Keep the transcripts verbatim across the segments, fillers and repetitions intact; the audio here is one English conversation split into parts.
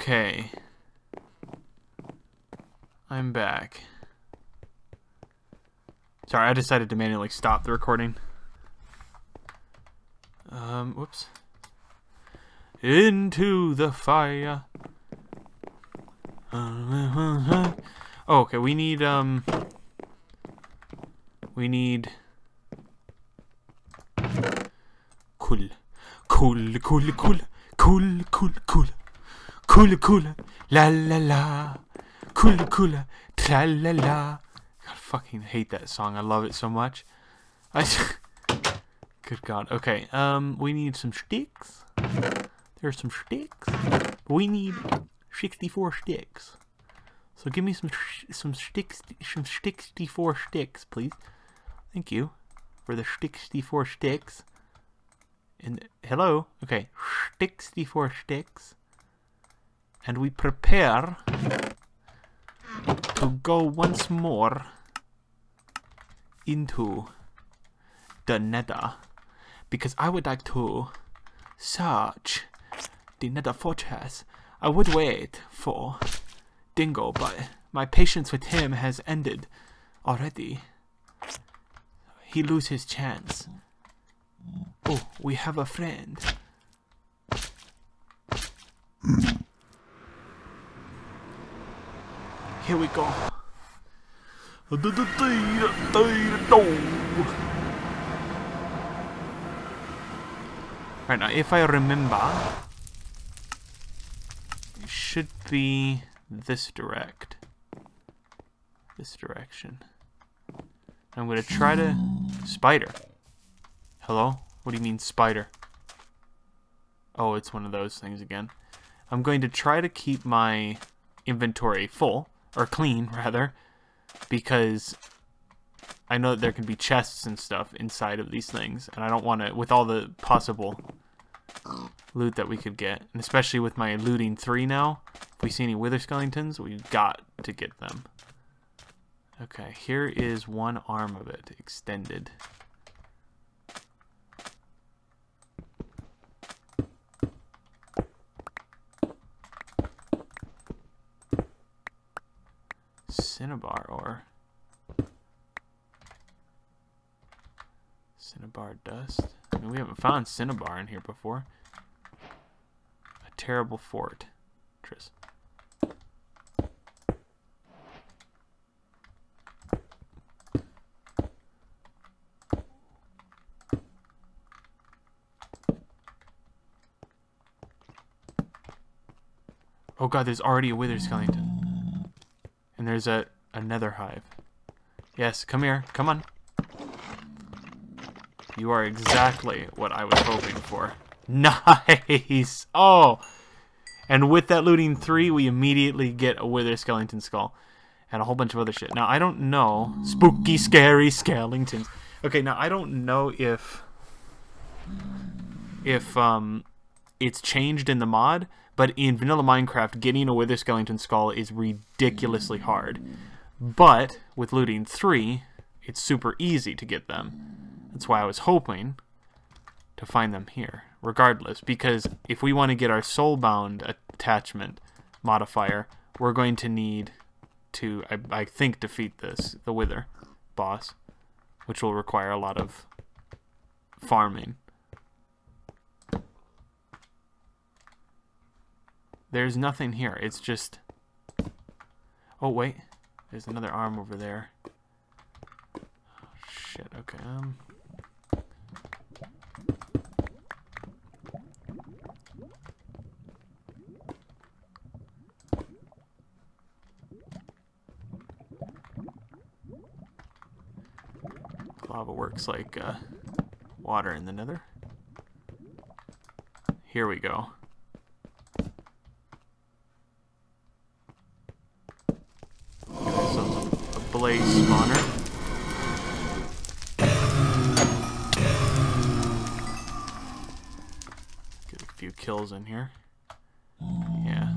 Okay. I'm back. Sorry, I decided to manually stop the recording. Um, whoops. Into the fire. Oh, okay, we need, um... We need... Cool. Cool, cool, cool. Cool, cool, cool. Cool, cool. La la la. Cool, cool. Tra la la. I fucking hate that song. I love it so much. I Good God. Okay, um, we need some sticks. There's some sticks. We need sixty-four sticks. So give me some sh some sticks, some sixty-four sticks, please. Thank you for the sixty-four sticks. And hello. Okay, sixty-four sticks. And we prepare to go once more into the Nether, because I would like to search the Nether fortress. I would wait for Dingle, but my patience with him has ended already. He loses his chance. Oh, we have a friend. Here we go. Right now, if I remember, it should be this direct. This direction. I'm gonna try to... Spider. Hello? What do you mean, spider? Oh, it's one of those things again. I'm going to try to keep my inventory full, or clean, rather, because I know that there can be chests and stuff inside of these things, and I don't want to, with all the possible loot that we could get, and especially with my looting three now, if we see any wither skeletons, we've got to get them. Okay, here is one arm of it, extended. Cinnabar ore. Cinnabar dust. I mean, we haven't found cinnabar in here before. A terrible fort. Tris. Oh god, there's already a wither skeleton. And there's a, a nether hive. Yes, come here. Come on. You are exactly what I was hoping for. Nice! Oh! And with that looting three, we immediately get a wither skeleton skull. And a whole bunch of other shit. Now, I don't know. Spooky, scary skeletons. Okay, now, I don't know if... If, um... it's changed in the mod, but in vanilla Minecraft, getting a wither skeleton skull is ridiculously hard. But with looting three, it's super easy to get them. That's why I was hoping to find them here, regardless, because if we want to get our soulbound attachment modifier, we're going to need to, I, I think, defeat this, the wither boss, which will require a lot of farming. There's nothing here. It's just... Oh, wait. There's another arm over there. Oh, shit. Okay. Um... Lava works like uh, water in the Nether. Here we go. Blaze spawner. Get a few kills in here. Yeah.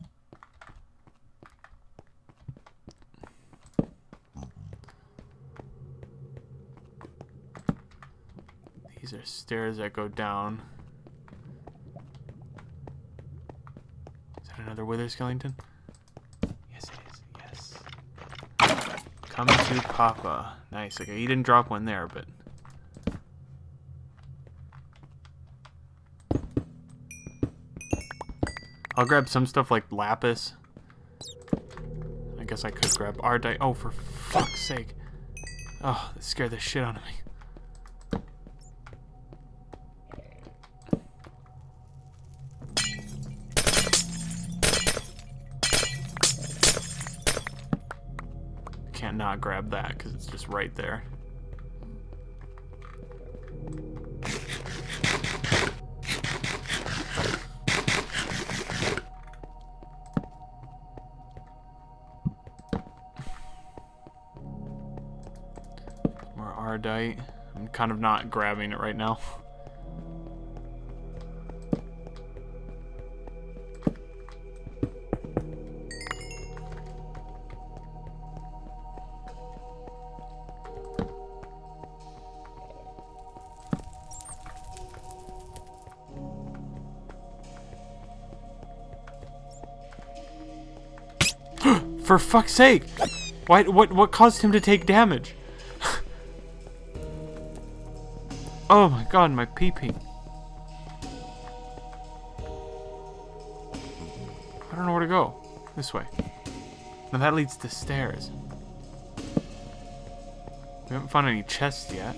These are stairs that go down. Is that another wither skeleton? Yes, it is. Yes. Come to Papa. Nice. Okay, he didn't drop one there, but... I'll grab some stuff like lapis. I guess I could grab ardite. Oh, for fuck's sake. Oh, that scared the shit out of me. Can't not grab that because it's just right there. More ardite. I'm kind of not grabbing it right now. For fuck's sake! Why? What? What caused him to take damage? Oh my god, my pee-pee. I don't know where to go. This way. Now that leads to stairs. We haven't found any chests yet.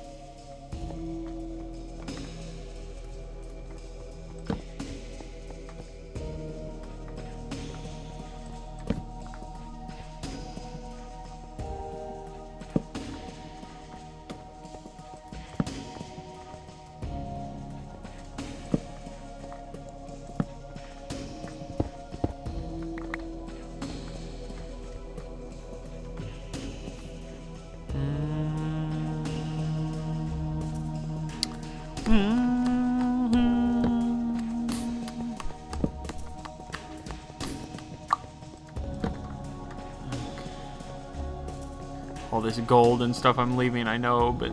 All this gold and stuff I'm leaving, I know, but...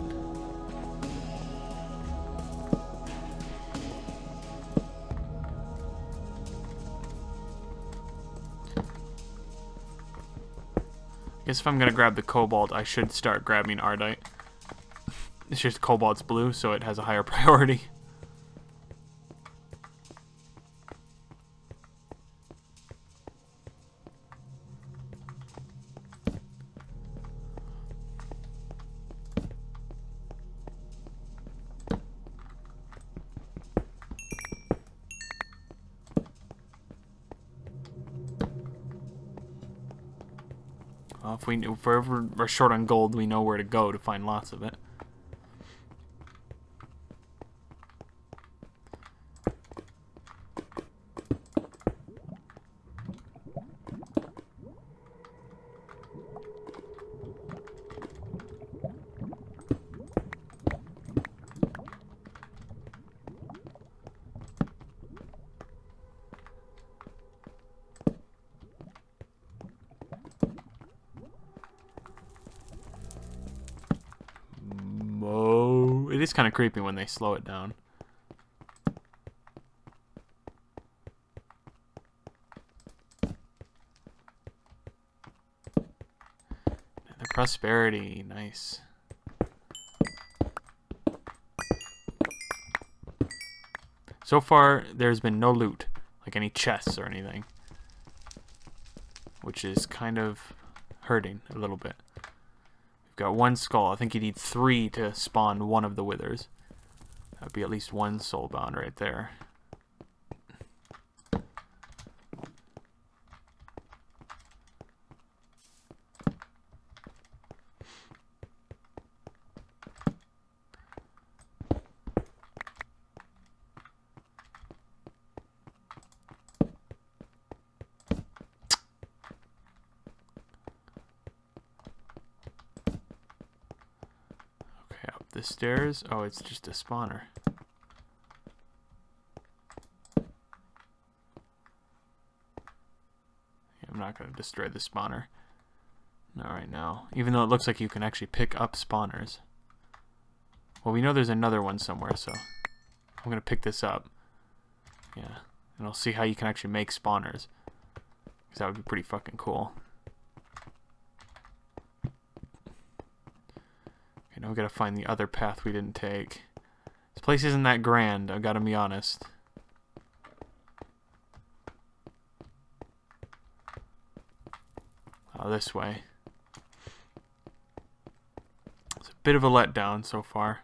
I guess if I'm gonna grab the cobalt, I should start grabbing ardite. It's just cobalt's blue, so it has a higher priority. Well, if we if we're ever we're short on gold, we know where to go to find lots of it. It is kind of creepy when they slow it down. The prosperity, nice. So far, there's been no loot, like any chests or anything, which is kind of hurting a little bit. We've got one skull. I think you need three to spawn one of the withers. That would be at least one soulbound right there. The stairs? Oh, it's just a spawner. Yeah, I'm not going to destroy the spawner. Not right now. Even though it looks like you can actually pick up spawners. Well, we know there's another one somewhere, so I'm going to pick this up. Yeah. And I'll see how you can actually make spawners. Because that would be pretty fucking cool. Okay, now we gotta find the other path we didn't take. This place isn't that grand, I've gotta be honest. Oh, this way. It's a bit of a letdown so far.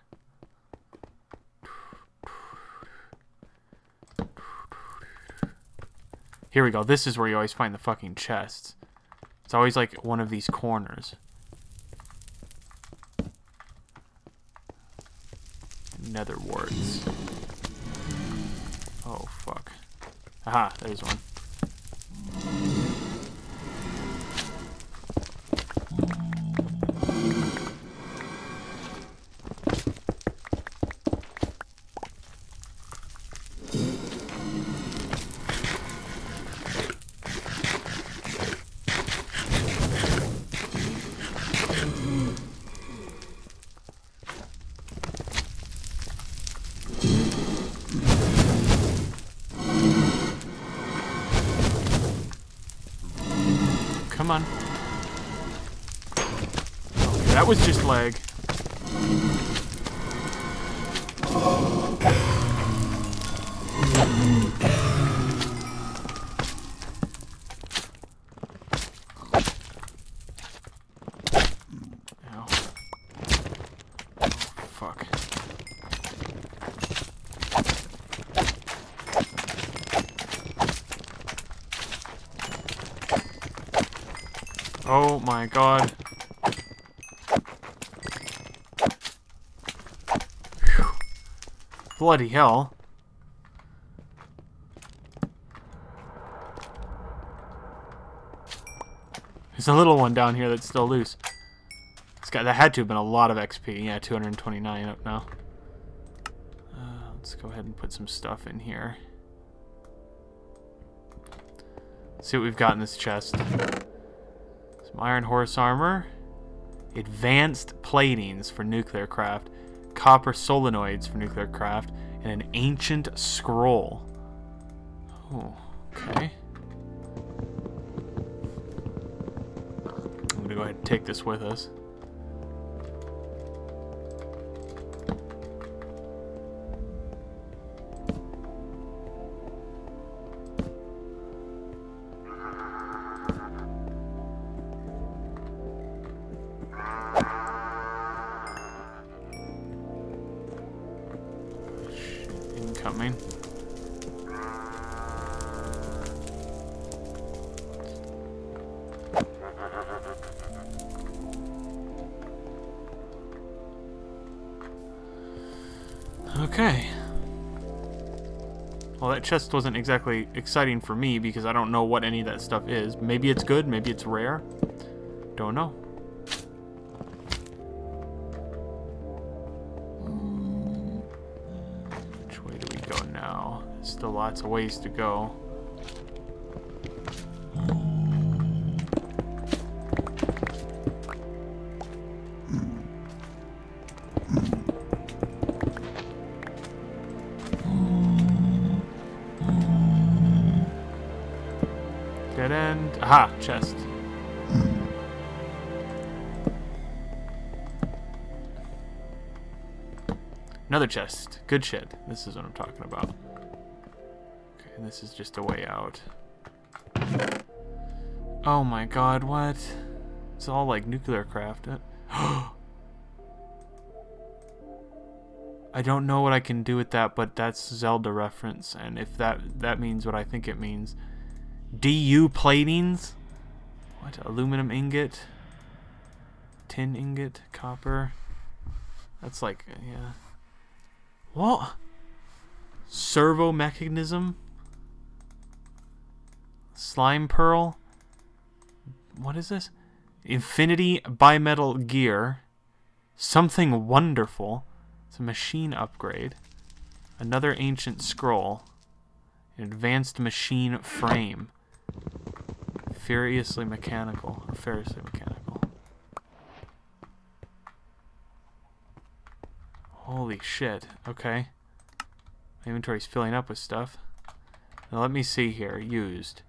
Here we go. This is where you always find the fucking chests. It's always like one of these corners. Nether warts. Oh, fuck. Aha, there's one. Come on. Okay, that was just lag. Ow. Oh, fuck. Oh my god. Whew. Bloody hell. There's a little one down here that's still loose. This guy, that had to have been a lot of X P. Yeah, two hundred twenty-nine up now. Uh, let's go ahead and put some stuff in here. Let's see what we've got in this chest. Some iron horse armor, advanced platings for nuclear craft, copper solenoids for nuclear craft, and an ancient scroll. Oh, okay. I'm gonna go ahead and take this with us. Incoming. Okay. Well, that chest wasn't exactly exciting for me because I don't know what any of that stuff is. Maybe it's good, maybe it's rare. Don't know. Which way do we go now? There's still lots of ways to go. Dead end. Aha, chest. Another chest. Good shit. This is what I'm talking about. Okay, and this is just a way out. Oh my god, what? It's all like nuclear craft. I don't know what I can do with that, but that's Zelda reference, and if that that means what I think it means. D U platings? What? Aluminum ingot? Tin ingot? Copper? That's like, yeah. What? Servo mechanism? Slime pearl? What is this? Infinity bimetal gear. Something wonderful. It's a machine upgrade. Another ancient scroll. An advanced machine frame. Furiously mechanical. Or furiously mechanical. Holy shit. Okay. My inventory's filling up with stuff. Now let me see here. Used.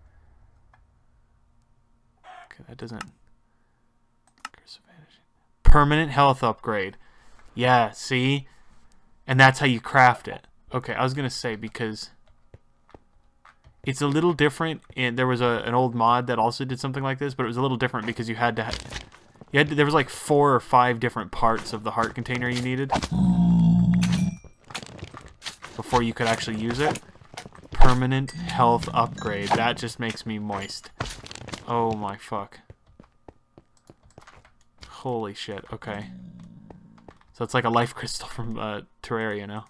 Okay, that doesn't... Permanent health upgrade. Yeah, see? And that's how you craft it. Okay, I was going to say because... It's a little different, and there was a, an old mod that also did something like this, but it was a little different because you had to... Ha you had to, there was like four or five different parts of the heart container you needed before you could actually use it. Permanent health upgrade. That just makes me moist. Oh my fuck. Holy shit. Okay. So it's like a life crystal from uh, Terraria now.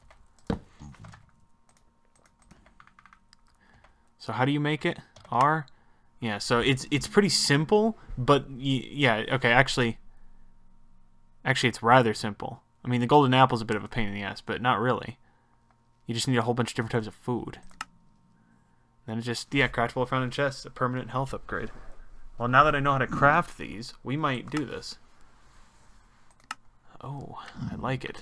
So how do you make it? R? Yeah, so it's it's pretty simple, but y yeah, okay, actually actually it's rather simple. I mean, the golden apple's a bit of a pain in the ass, but not really. You just need a whole bunch of different types of food. Then it's just, yeah, craftable found in chests, a permanent health upgrade. Well, now that I know how to craft these, we might do this. Oh, I like it.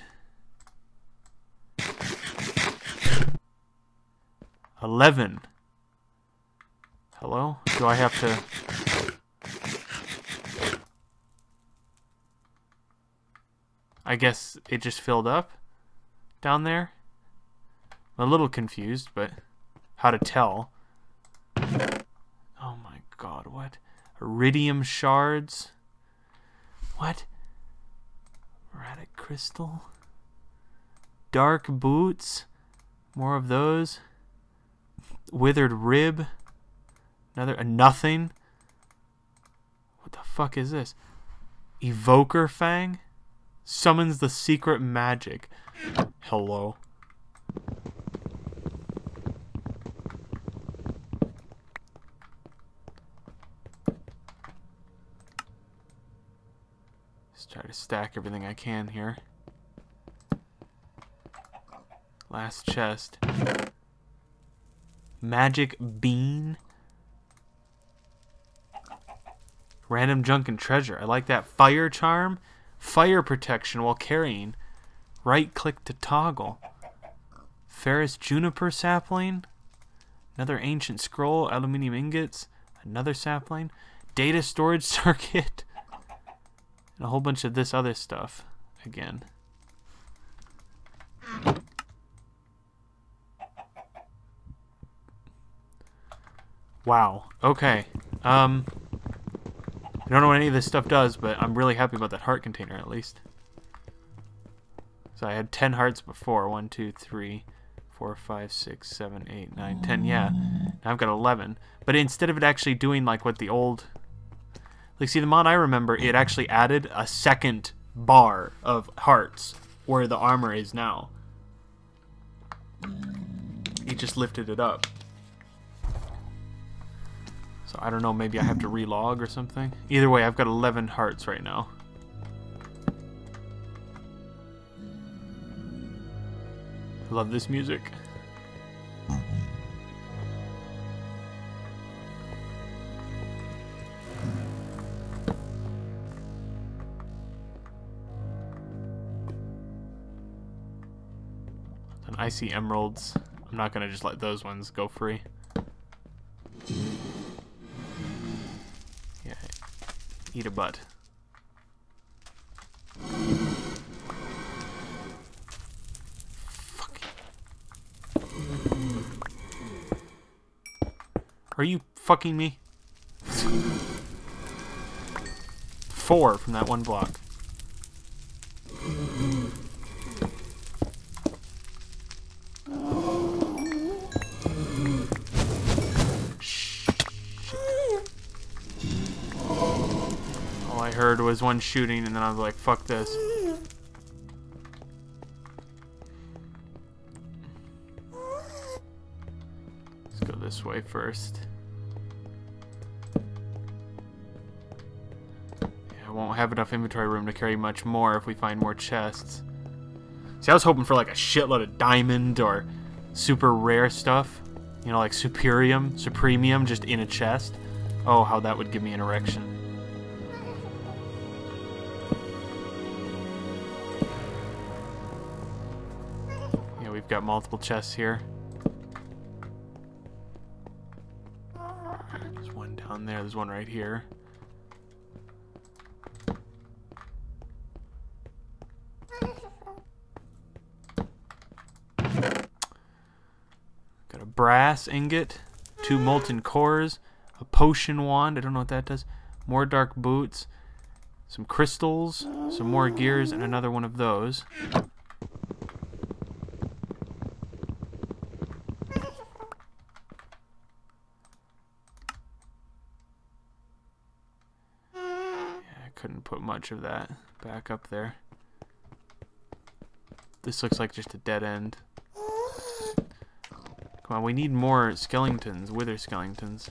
Eleven. Hello? Do I have to... I guess it just filled up down there? I'm a little confused, but how to tell. Oh my god, what? Iridium shards? What? Erratic crystal? Dark boots? More of those? Withered rib? Another a nothing? What the fuck is this? Evoker fang? Summons the secret magic. Hello. Just try to stack everything I can here. Last chest. Magic bean. Random junk and treasure. I like that. Fire charm. Fire protection while carrying. Right click to toggle. Ferrous juniper sapling. Another ancient scroll. Aluminium ingots. Another sapling. Data storage circuit. And a whole bunch of this other stuff. Again. Wow. Okay. Um... I don't know what any of this stuff does, but I'm really happy about that heart container, at least. So I had ten hearts before. One, two, three, four, five, six, seven, eight, nine, ten. Yeah. Now I've got eleven. But instead of it actually doing like what the old... Like, see, the mod I remember, it actually added a second bar of hearts where the armor is now. It just lifted it up. So I don't know, maybe I have to relog or something. Either way, I've got eleven hearts right now. I love this music. And I see emeralds. I'm not gonna just let those ones go free. Eat a butt. Fuck. Are you fucking me? Four from that one block. Heard was one shooting, and then I was like, fuck this. Let's go this way first. Yeah, I won't have enough inventory room to carry much more if we find more chests. See, I was hoping for like a shitload of diamond or super rare stuff. You know, like Superium, Supremium just in a chest. Oh, how that would give me an erection. Got multiple chests here. There's one down there. There's one right here. Got a brass ingot, two molten cores, a potion wand. I don't know what that does. More dark boots, some crystals, some more gears, and another one of those. Couldn't put much of that back up there. This looks like just a dead end. Come on, we need more skeletons, wither skeletons.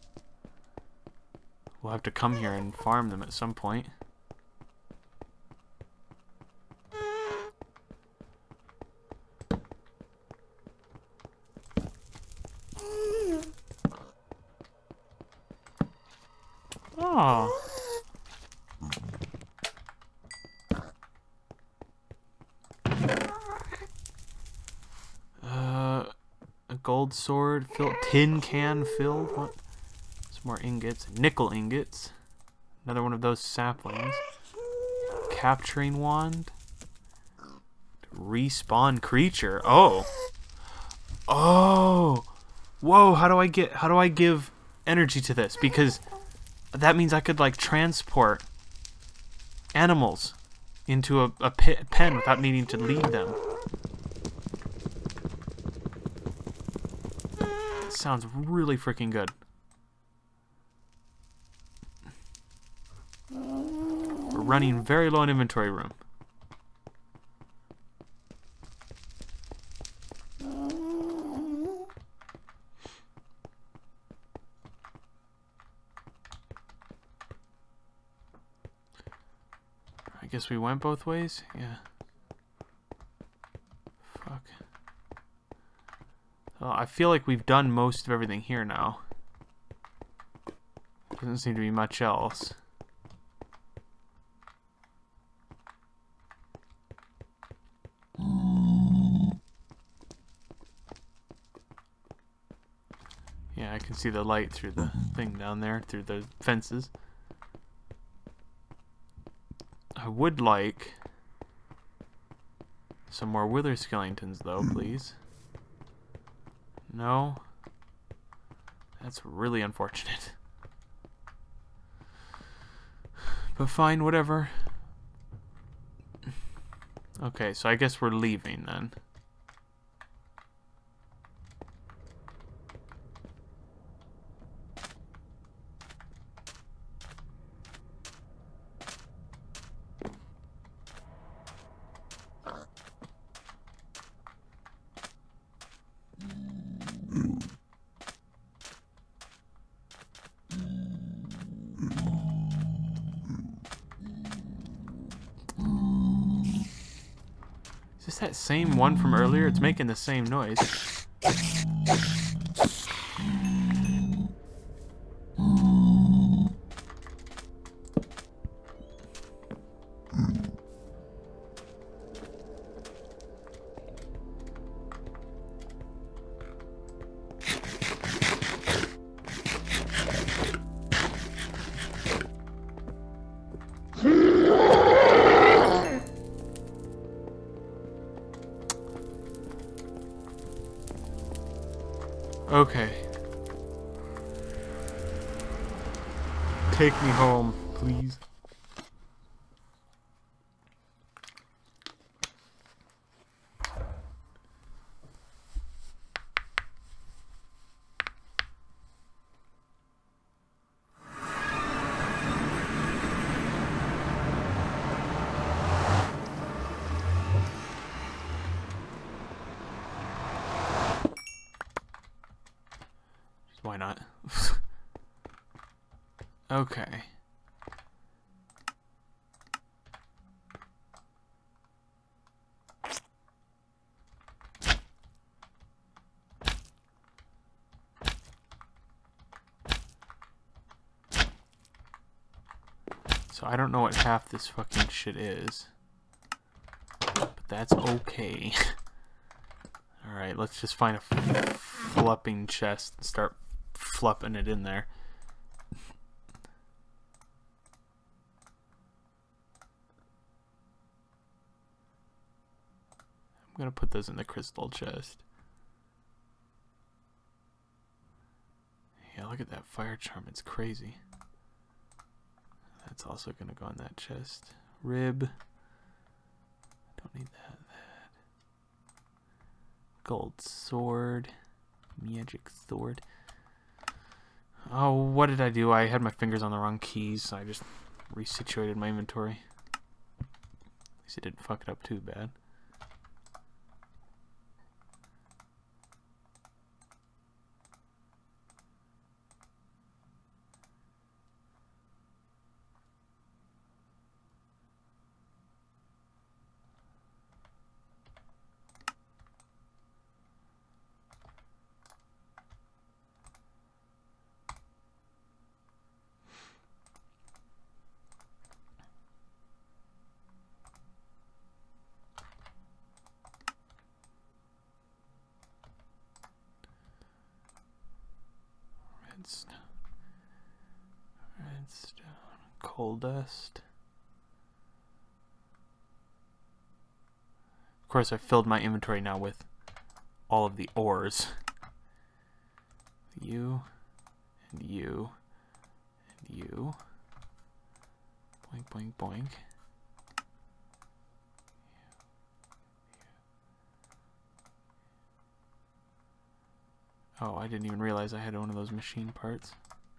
We'll have to come here and farm them at some point. Oh. Gold sword filled, tin can filled. What? Some more ingots, nickel ingots. Another one of those saplings. Capturing wand. Respawn creature. Oh. Oh. Whoa. How do I get? How do I give energy to this? Because that means I could like transport animals into a, a pit, pen without needing to leave them. Sounds really freaking good. We're running very low on inventory room. I guess we went both ways? Yeah. Fuck. Uh, I feel like we've done most of everything here now. Doesn't seem to be much else. Yeah, I can see the light through the thing down there, through the fences. I would like some more wither skeletons though, please. No. That's really unfortunate. But fine, whatever. Okay, so I guess we're leaving then. Is this that same one from earlier? It's making the same noise. Okay. Take me home, please. Why not? Okay. So I don't know what half this fucking shit is. But that's okay. Alright, let's just find a flipping chest and start flopping it in there. I'm gonna put those in the crystal chest. Yeah, look at that fire charm. It's crazy. That's also gonna go in that chest. Rib. Don't need that. That. Gold sword. Magic sword. Oh, what did I do? I had my fingers on the wrong keys, so I just resituated my inventory. At least it didn't fuck it up too bad. Redstone. Redstone. Coal dust. Of course, I filled my inventory now with all of the ores. You, and you, and you. Boink, boink, boink. Oh, I didn't even realize I had one of those machine parts.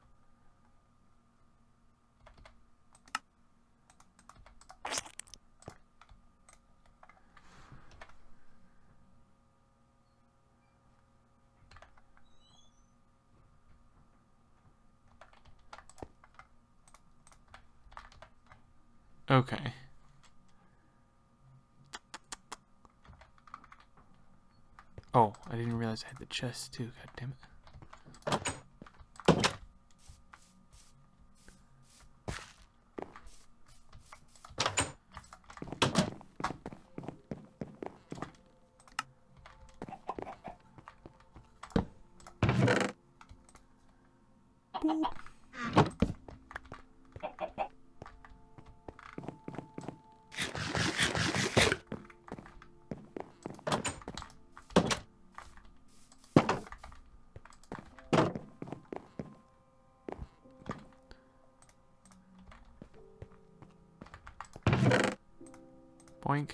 Okay. Oh, I didn't realize I had the chest too. God damn it. Boop. Boink.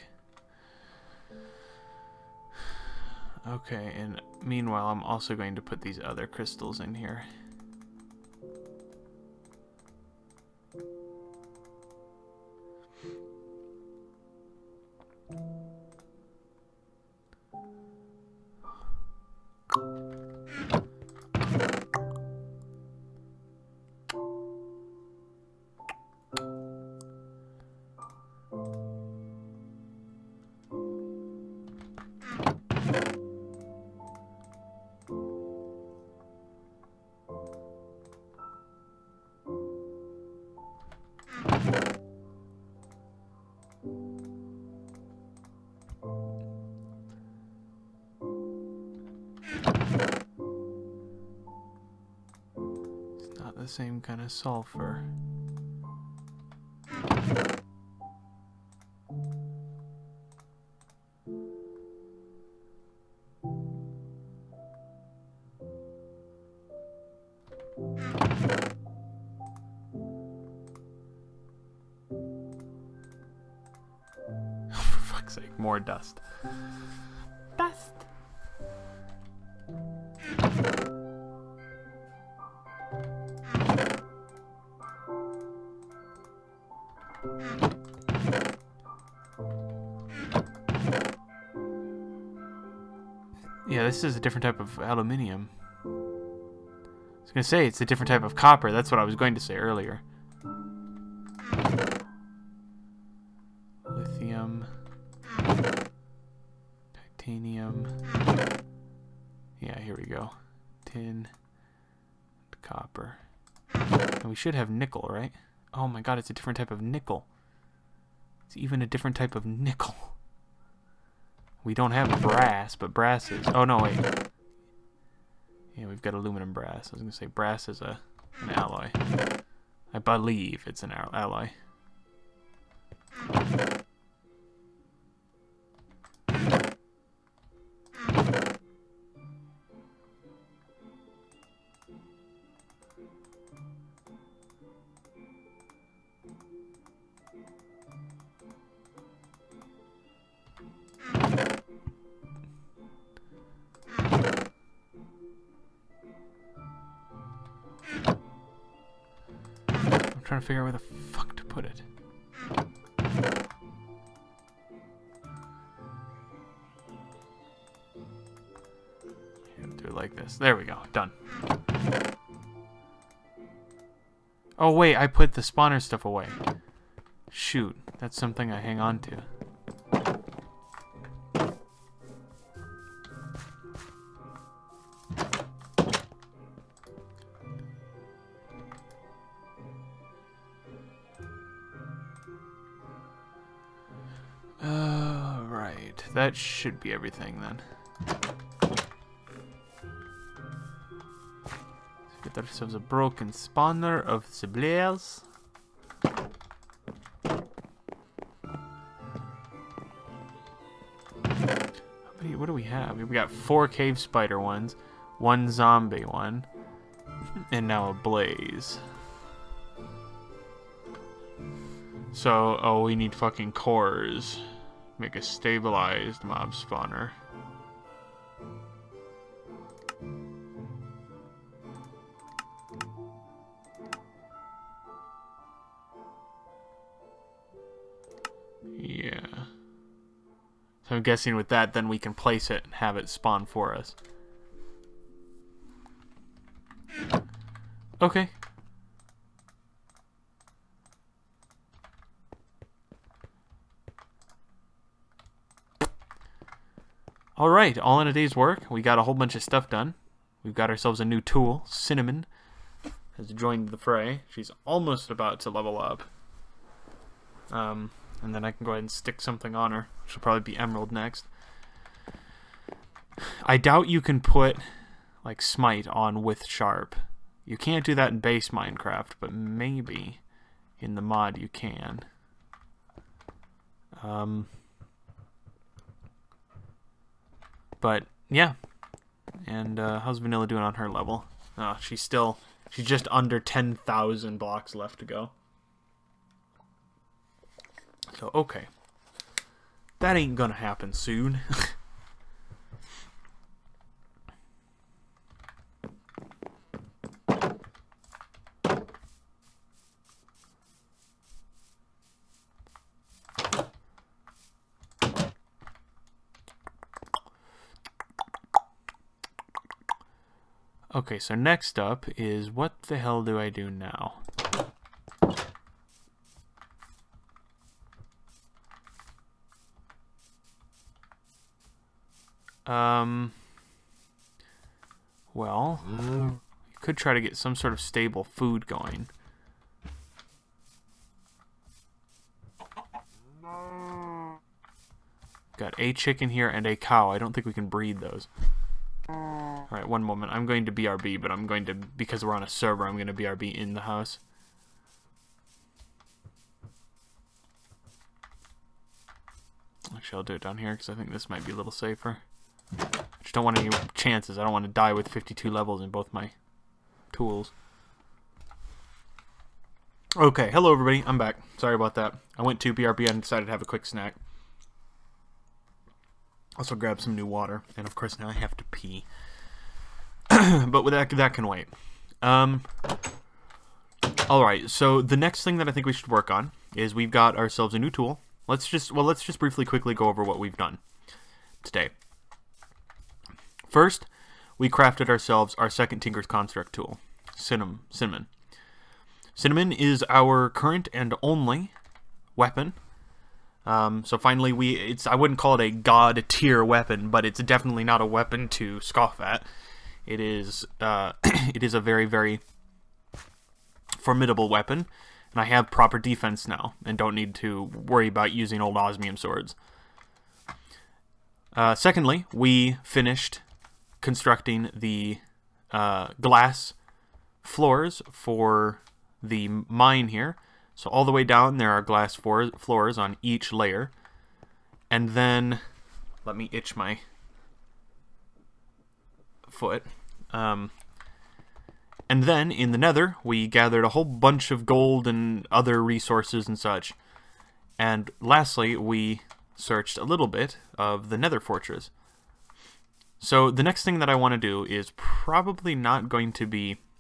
Okay, and meanwhile, I'm also going to put these other crystals in here. The same kind of sulfur. For fuck's sake, more dust. Dust. Yeah, this is a different type of aluminium. I was going to say it's a different type of copper. That's what I was going to say earlier. Lithium. Titanium. Yeah, here we go. Tin. Copper. And we should have nickel, right? Oh my god, it's a different type of nickel. It's even a different type of nickel. We don't have brass, but brass is... Oh, no, wait. Yeah, we've got aluminum brass. I was going to say brass is a an alloy. I believe it's an alloy. Trying to figure out where the fuck to put it. Do it like this. There we go. Done. Oh wait, I put the spawner stuff away. Shoot, that's something I hang on to. That should be everything then. Let's get ourselves a broken spawner of Siblers. What do we have? We got four cave spider ones, one zombie one, and now a blaze. So, oh, we need fucking cores. Make a stabilized mob spawner. Yeah. So I'm guessing with that, then we can place it and have it spawn for us. Okay. Alright, all in a day's work. We got a whole bunch of stuff done. We've got ourselves a new tool. Cinnamon has joined the fray. She's almost about to level up. Um, and then I can go ahead and stick something on her. She'll probably be emerald next. I doubt you can put like smite on with sharp. You can't do that in base Minecraft, but maybe in the mod you can. Um... But, yeah. And uh, how's Vanilla doing on her level? Oh, she's still... She's just under ten thousand blocks left to go. So, okay. That ain't gonna happen soon. Okay, so next up is what the hell do I do now? Um, well, you could try to get some sort of stable food going. Got a chicken here and a cow. I don't think we can breed those. Alright, one moment. I'm going to B R B, but I'm going to, because we're on a server, I'm going to B R B in the house. Actually, I'll do it down here, because I think this might be a little safer. I just don't want any chances. I don't want to die with fifty-two levels in both my tools. Okay, hello everybody. I'm back. Sorry about that. I went to B R B and decided to have a quick snack. Also grab some new water. And of course now I have to pee. But with that, that can wait. Um, Alright, so the next thing that I think we should work on is we've got ourselves a new tool. Let's just, well, let's just briefly quickly go over what we've done today. First, we crafted ourselves our second Tinker's Construct tool, Cinnamon. Cinnamon. Cinnamon is our current and only weapon. Um, so finally, we it's I wouldn't call it a god tier weapon, but it's definitely not a weapon to scoff at. It is uh, it is a very very formidable weapon, and I have proper defense now, and don't need to worry about using old osmium swords. Uh, secondly, we finished constructing the uh, glass floors for the mine here. So all the way down there are glass floor floors on each layer. And then, let me itch my foot. Um, and then in the Nether, we gathered a whole bunch of gold and other resources and such. And lastly, we searched a little bit of the Nether fortress. So the next thing that I want to do is probably not going to be